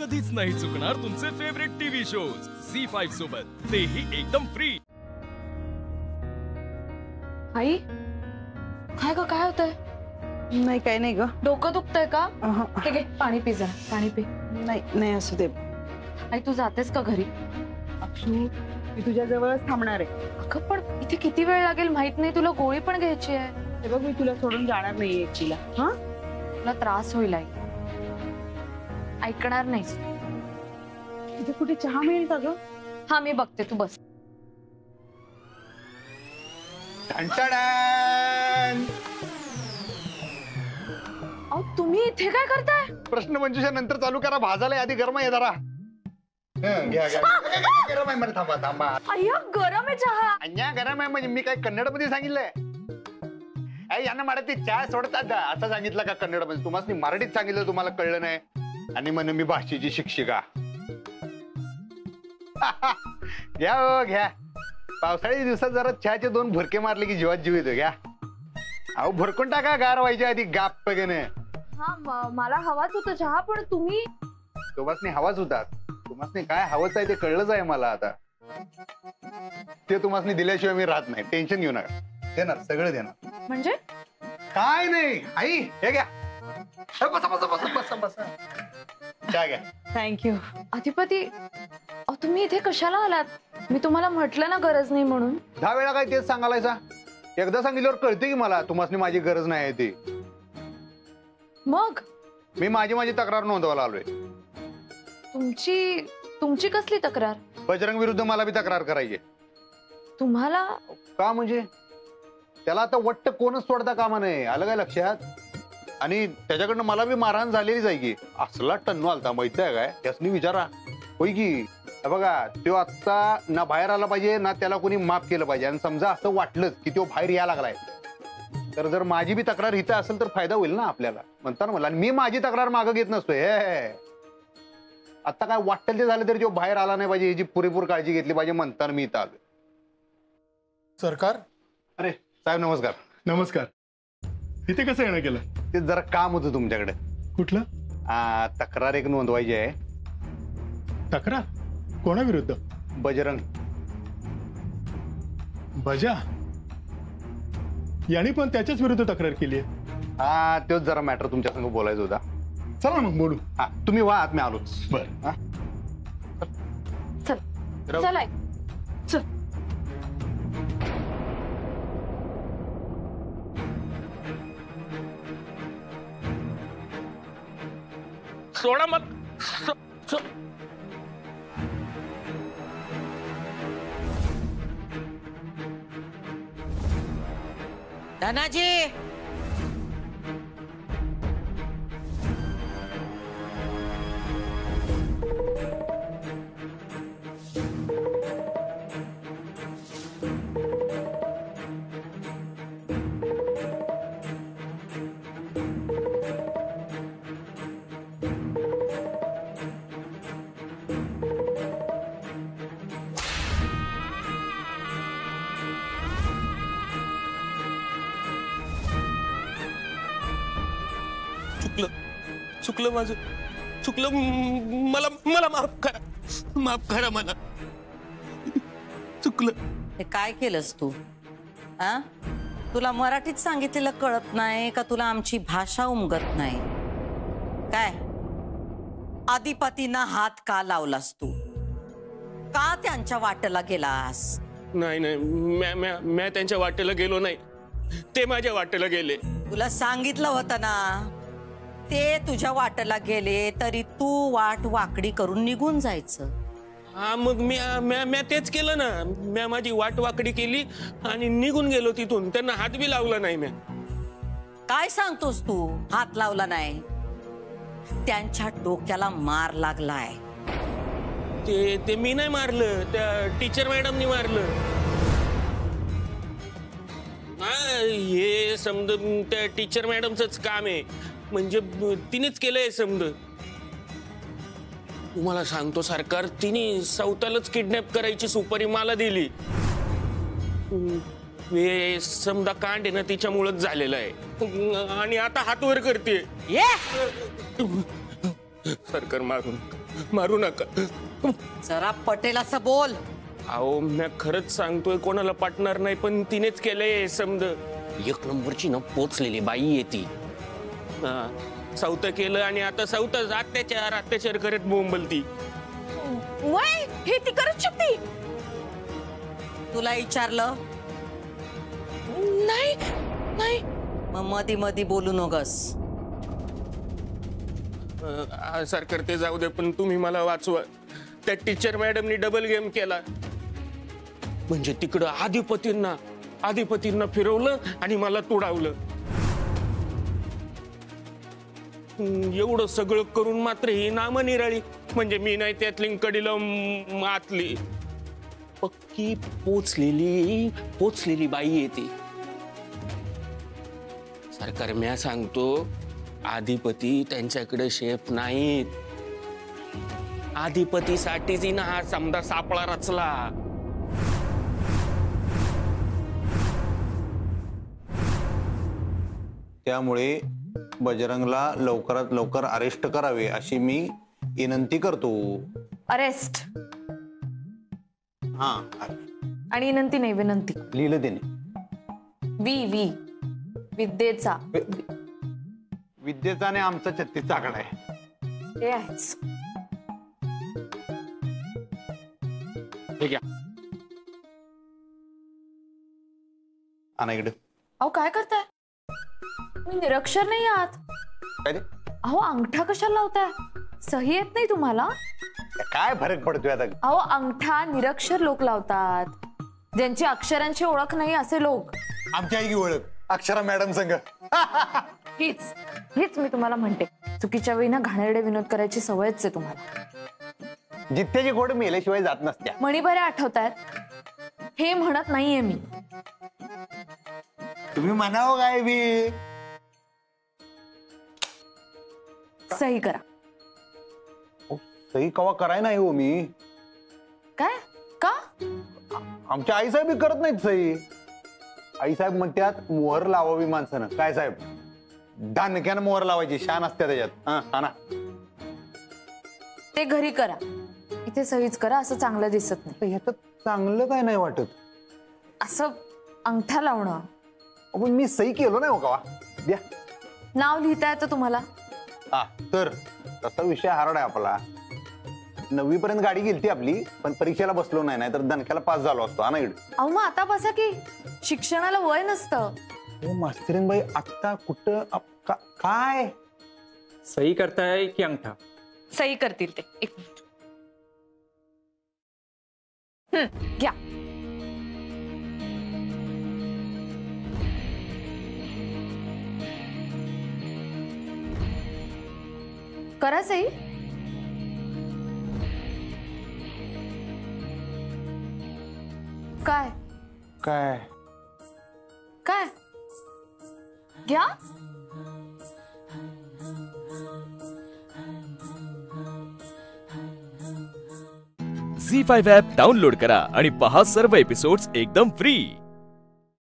कधीच नाही चुकणार तुमचे फेवरेट टीव्ही शोज झी5 सोबत, तेही एकदम फ्री। आई काय ग, काय होतंय? नाही काही नाही ग, डोकं दुखतंय का? ठीक आहे, पाणी पी जरा, पाणी पी। नाही नाही असू दे। आई तू जातेस का घरी? अक्षू मी तुझ्या जवळच थांबणार आहे। अगं पण इथे किती वेळ लागेल माहित नाही, तुला गोळी पण घ्यायची आहे। हे बघ मी तुला सोडून जाणार नाहीये एकटीला। हा तुला त्रास होईल आई, ऐकणार नाहीस। इथे कुठे चहा मिळेल का ग? हा मी बघते, तू बस। अहो तुम्ही इथे काय करताय? प्रश्न मंजुषा नंतर चालू करा, भाजायला आधी गरम आहे जरा। घ्या घ्या, गरम आहे मला, थांबा थांबा। अय्या गरम आहे चहा। अन्या गरम आहे म्हणजे मी काय कन्नड मध्ये सांगितलंय? यांना मराठी चहा सोडतात असं सांगितलं का कन्नड मध्ये? तुम्हाला मराठीत सांगितलं, तुम्हाला कळलं नाही? आणि म्हणे मी भाषेची शिक्षिका। घ्या हो घ्या, पावसाळ्याच्या दिवसात जरा चहाचे 2 भुरके मारले की जीवात जीव येतो। घ्या अहो, भुरकून टाका, गार व्हायच्या आधी गाप पगेने। हा मला हवाच होता चहा, पण तुम्ही? तुम्हाला हवाच होता, तुम्हाला काय हवंच आहे ते कळलंच आहे मला आता। ते तुम्हाला दिल्याशिवाय मी राहत नाही, टेन्शन घेऊ नका, देणार सगळं देणार। म्हणजे काय नाही आई, हे घ्या, बसा बसा बसा बसा बसा, चहा घ्या। थँक्यू। अधिपती तुम्ही इथे कशाला आलात? मी तुम्हाला म्हटलं ना गरज नाही म्हणून। 10 वेळा काय तेच सांगायचा? एकदा सांगितल्यावर कळते की मला तुम्हाला माझी गरज नाही आहे ती। मग मी माझी तक्रार नोंदवायला आलोय। तुमची कसली तक्रार? बजरंग विरुद्ध मला बी तक्रार करायची। तुम्हाला का म्हणजे? त्याला आता वट्ट कोणच सोडता कामा नये, आलं काय लक्षात? आणि त्याच्याकडनं मला बी मारहाण झालेली आहे की, असला टन्नू आलता माहिती आहे काय? त्यासनी विचारा होय की। बघा तो आता ना बाहेर आला पाहिजे ना त्याला कोणी माफ केलं पाहिजे। आणि समजा असं वाटलंच की तो बाहेर यायला लागलाय, तर जर माझी बी तक्रार इथं असेल तर फायदा होईल ना आपल्याला, म्हणता ना मला। आणि मी माझी तक्रार मागं घेत नसतोय। आता काय वाटेल ते झालं तरी तो बाहेर आला नाही पाहिजे, याची पुरेपूर काळजी घेतली पाहिजे, म्हणताना मी इथं आलोय। सरकार? अरे साहेब नमस्कार। नमस्कार। इथे कसं येणं केलं? ते जरा काम होतं तुमच्याकडे। कुठलं? तक्रार एक नोंदवायची आहे। तक्रार? कोणाविरुद्ध? बजरंग। बजा? याने पण त्याच्याच विरुद्ध तक्रार केली आहे। तोच जरा मॅटर तुमच्या संग बोलायचं होता। चला मग बोलू। तुम्ही वा, आत मी आलोच। बरं चल चल आई, चल। सोडा मत। धनाजी, चुकलं माझं, चुकलं। मला मला माफ करा मला, चुकलं। हे काय केलंस तू? तुला मराठीत सांगितलेलं कळत नाही का? तुला आमची भाषा उमगत नाही काय? अधिपतींना हात का लावलास तू? का त्यांच्या वाटेला गेलास? नाही नाही, मी त्यांच्या वाटेला गेलो नाही, ते माझ्या वाटेला गेले। तुला सांगितलं होतं ना, ते तुझ्या वाटेला गेले तरी तू वाट वाकडी करून निघून जायचं। मग मी तेच केलं ना, मी माझी वाट वाकडी केली आणि निघून गेलो तिथून। त्यांना हात बी लावला नाही मी। काय सांगतोस तू? हात लावला नाही? त्यांच्या डोक्याला मार लागलाय। ते मी नाही मारलं, त्या टीचर मॅडमनी मारलं। हे समज त्या टीचर मॅडमचंच काम आहे, म्हणजे तिनेच केलंय समज। तुम्हाला सांगतो सरकार, तिने सौतालाच किडनॅप करायची सुपारी मला दिली। हे समजा कांड आहे ना तिच्यामुळेच झालेलं आहे, आणि आता हात वर करते। ये सरकार मारून मारू नका. जरा पटेल असं बोल. अहो मी खरंच सांगतोय, कोणाला पटणार नाही, पण तिनेच केलंय समज. एक नंबरची ना पोचलेली बाई आहे ती. सौत केलं आणि आता सौतच अत्याचार करत बोंबलती. वय हे ती करूच शकते. तुला विचारलं नाही नाही. मग मधी मधी बोलू नकोस. सर करते जाऊ दे, पण तुम्ही मला वाचवा. त्या टीचर मॅडमनी डबल गेम केला. म्हणजे तिकडं आधिपतींना फिरवलं आणि मला तुडावलं. एवढं सगळं करून मात्र ही नाम निराळी, म्हणजे मी नाही त्यातली कडीला मातली. पक्की पोचलेली बाई येते. सरकार म्या सांगतो, आधिपती त्यांच्याकडे शेफ नाहीत. आधिपतीसाठीच ना हा समजा सापळा रचला. त्यामुळे बजरंगला लवकरात लवकर अरेस्ट करावे अशी मी विनंती करतो. अरेस्ट हा आणि विनंती नाही, विनंती लिहिलं त्याने. विद्येचा विद्येचा आणि आमचा 36चा आकडा आहे. ते आहेच. ठीक आहे. आणा इकडे. अहो काय करताय? मी निरक्षर नाही आहात. काय रे? अहो अंगठा कशाला लावताय? सही येत नाही तुम्हाला? काय फरक पडतोय आता? अहो अंगठा निरक्षर लोक लावतात, ज्यांची अक्षरांची ओळख नाही असे लोक. आमची आई की ओळख अक्षरा मॅडम संग. हीच मी तुम्हाला म्हणते, चुकीच्या वेळी ना घाणेरडे विनोद करायची सवयच आहे तुम्हाला. जित्याची गोड मेल्याशिवाय जात नसत्या. मणीभरे आठवतायत? हे म्हणत नाहीये मी. तुम्ही म्हणावं काय बी. सही करा. सही कवा कराय नाही हो मी. काय का? आमच्या आई साहेब करत नाहीत सही. आई साहेब म्हणतात मोहर लावावी माणसानं. काय साहेब? दानक्यानं मोहर लावायची, शान असते त्याच्यात. हा ना, ते घरी करा, इथे सहीच करा. असं चांगलं दिसत नाही. ह्यात चांगलं काय नाही वाटत. असं अंगठा लावणं. पण मी सही केलो नाही हो कवा. द्या. नाव लिहिता येतं तुम्हाला? हा तर तसा विषय हार्ड आहे आपला. 9वी पर्यंत गाडी गेलती आपली, पण परीक्षेला बसलो नाही, तर दणक्याला पास झालो असतो. ना इकडे. अहो मग आता बसा की, शिक्षणाला वय नसतं. मास्तरीन बाई आता कुठं काय सही करताय की अंगठा? सही करतील ते. एक मिनिट घ्या. करा सही. काय काय काय घ्या. झी5 ॲप डाउनलोड करा आणि पहा सर्व एपिसोड्स एकदम फ्री.